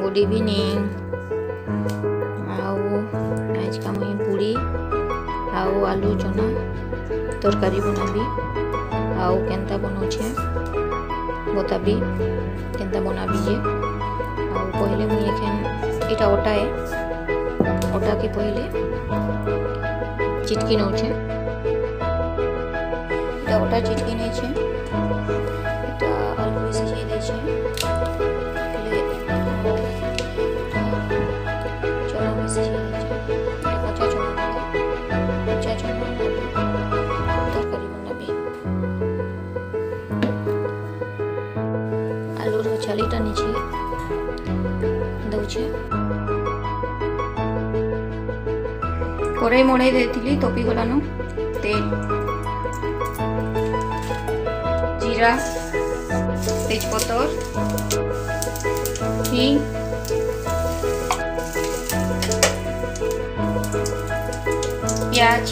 Good evening. आज का मुई पूरी आउ आलू चना तरकारी बनाबी। आउ केनता बनाऊे बताबी केनता बनाबी जे। आउ पहले मुई एखन इटा अटा है, अटा के पहले चिटकी नौचे। इटा अटा चिटकी नहीं छे, इटा आलू सिझाई दे छे। आलूर छालीटा नीचे दौचे। कड़ाई मड़ाई देती तपी गलानु तेल जीरा तेजपतर हिंग प्याज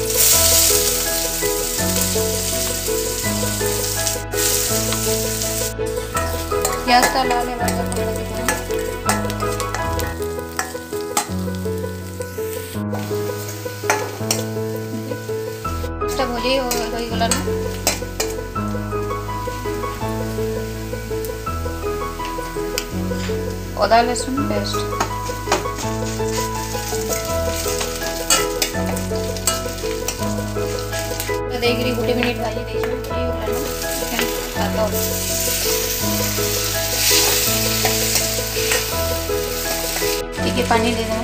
प्याजटा लाल भजे हो गला अदा लहसुन पेस्ट देखिए गोटे मिनिट भाजी टे पानी दे दें।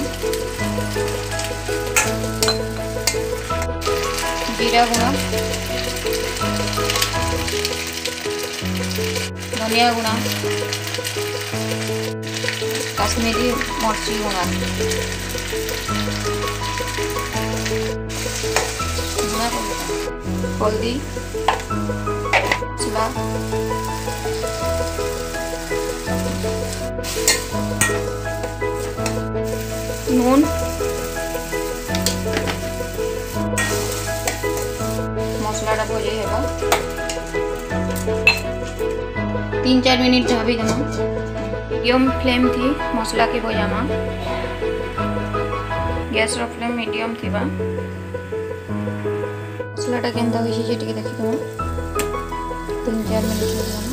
जीरा गुणा धनिया गुणा काश्मीरी मर्ची गुणा हल्दी मसला नून मसलाटा भजे हेबा 3-4 मिनिट झाबी देमा। मीडियम फ्लेम थी मसला के भजामा। गैस रो फ्लेम मीडियम थीबा। मसलाटा केनता होइछि जे टिके देखि दमा। 3-4 मिनिट हो जामा।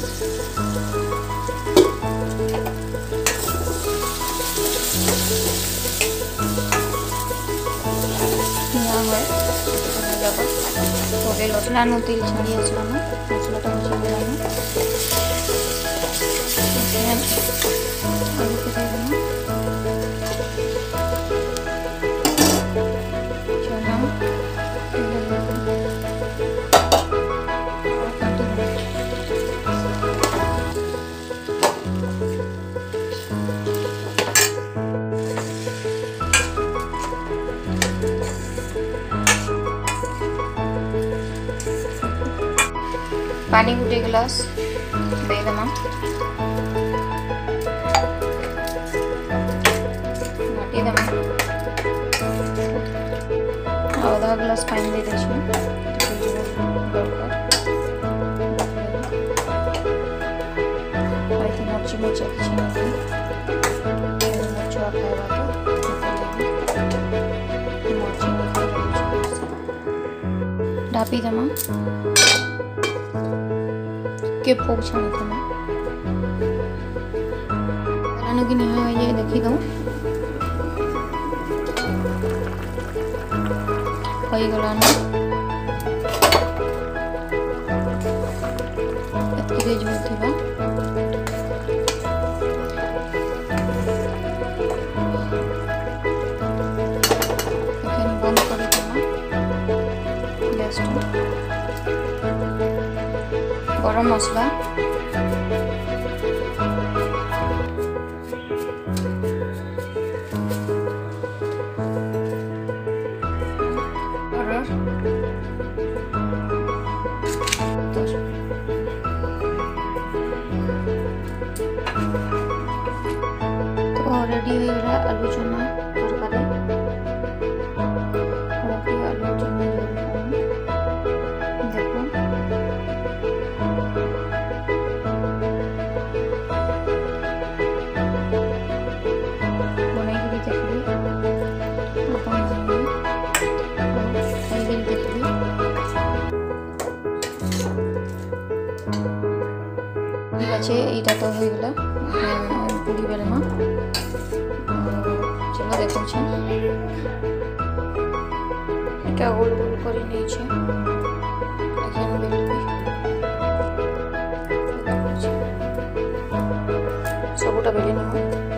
थोड़े लसला नु तेल छाड़ी आसला ना मसलाटा भजी गलानु। आलू के दे देना चना पानी गोटे गिलास दे देमा। घाटी देमा आधा गिलास पानी दे दे मर्ची मर्ची ढापी देमा के पोक छाणी थमा बनानो की निहा ये देखि दऊ होई गलानो। एतके झोल थिबा एखन बंद करि देमा गैस गरम मसला तो रेडी हो गया आलू चना तरकारी। आलू चना देखो ଏଇଟା ତ ହେଇଗଲା ପୁରୀ ବେଲମା। चलो देखो এটা গোল গোল করে নিয়েছে এখন বেলবি সবটা বেলে নেব।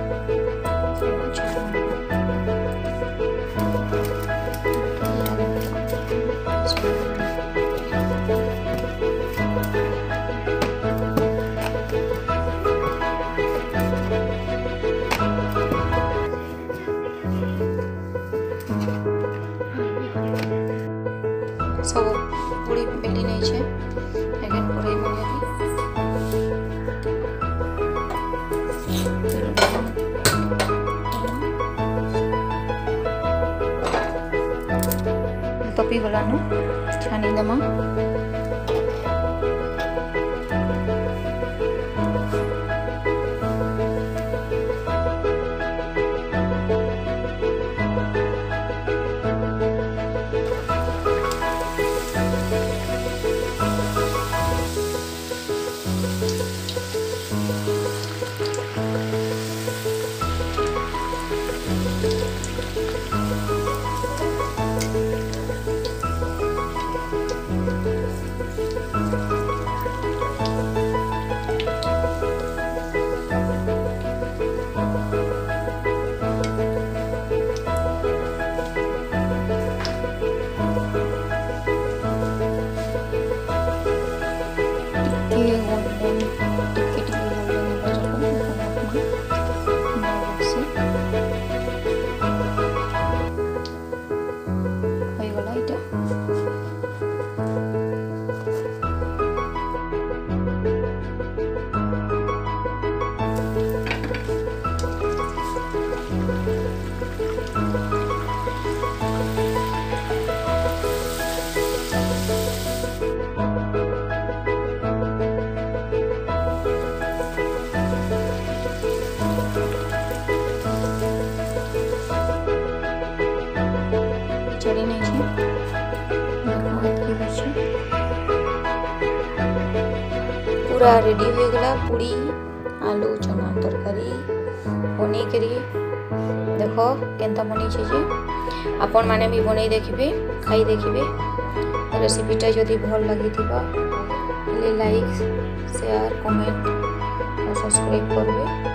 सब पूरी बेली नहीं है एखन पूरी बनेबी तपी गलानु छानी देमा। चली नहीं पूरा रेडी हो गला पूरी आलू चना तरकारी बनै करी देखो केनता बनै छे जे आपण माने भी बनै देखिबे खाई देखिबे। रेसिपीटा जदि भल लागिथिबा लाइक शेयर कमेंट और सब्सक्राइब करबे।